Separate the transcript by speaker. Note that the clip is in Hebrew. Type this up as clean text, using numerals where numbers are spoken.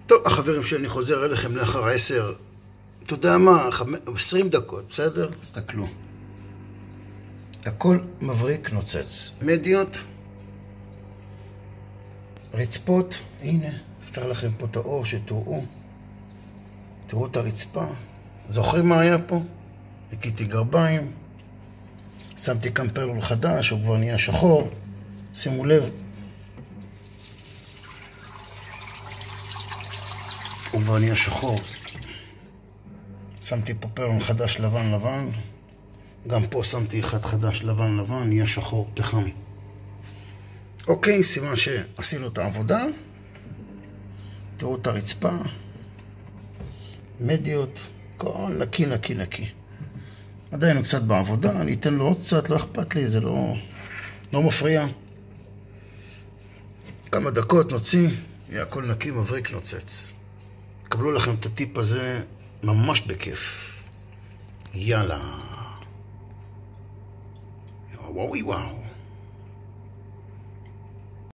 Speaker 1: טוב, החברים שלי, אני חוזר אליכם לאחר 10, אתה יודע מה, 20 דקות, בסדר? תסתכלו. הכל מבריק נוצץ. מדיות, רצפות, הנה, אפתח לכם פה את האור שתראו. תראו את הרצפה. זוכרים מה היה פה? הקיתי גרביים. שמתי כאן פרלול חדש, הוא כבר נהיה שחור. שימו לב. הוא כבר נהיה שחור. שמתי פה פרלול חדש לבן. גם פה שמתי אחד חדש לבן, נהיה שחור פחם. אוקיי, סימן שעשינו את העבודה. תראו את הרצפה. מדיות, הכל נקי. עדיין הוא קצת בעבודה, אני אתן לו עוד קצת, לא אכפת לי, זה לא מפריע. כמה דקות נוציא, יהיה הכל נקי, מבריק, נוצץ. קבלו לכם את הטיפ הזה ממש בכיף. יאללה. וואו.